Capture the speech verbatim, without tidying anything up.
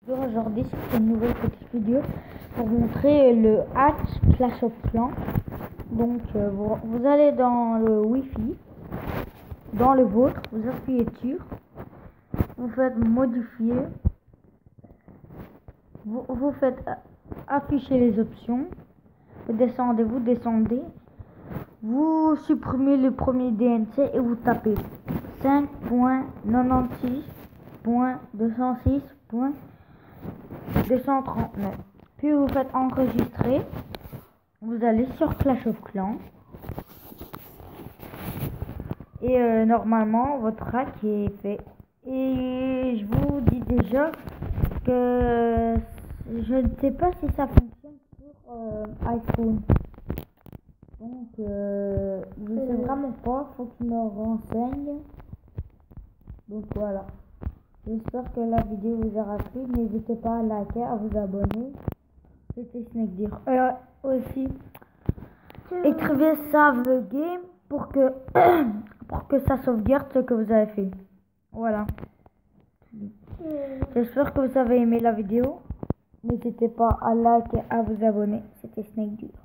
Bonjour, aujourd'hui c'est une nouvelle petite vidéo pour vous montrer le hack Clash of Clans. Donc euh, vous, vous allez dans le Wi-Fi, dans le vôtre, vous appuyez dessus, vous faites modifier, vous, vous faites afficher les options, vous descendez, vous descendez, vous supprimez le premier D N C et vous tapez cinq point quatre-vingt-seize point deux cent six point deux cent trente-neuf. Puis vous faites enregistrer. Vous allez sur Clash of Clans. Et euh, normalement, votre hack est fait. Et je vous dis déjà que je ne sais pas si ça fonctionne sur euh, iPhone. Donc, euh, je ne sais vraiment pas. Faut que je me renseigne. Donc voilà. J'espère que la vidéo vous aura plu. N'hésitez pas à liker, à vous abonner. C'était Snakedeer. Euh, aussi, écrivez Save the Game pour que, pour que ça sauvegarde ce que vous avez fait. Voilà. J'espère que vous avez aimé la vidéo. N'hésitez pas à liker, à vous abonner. C'était Snakedeer.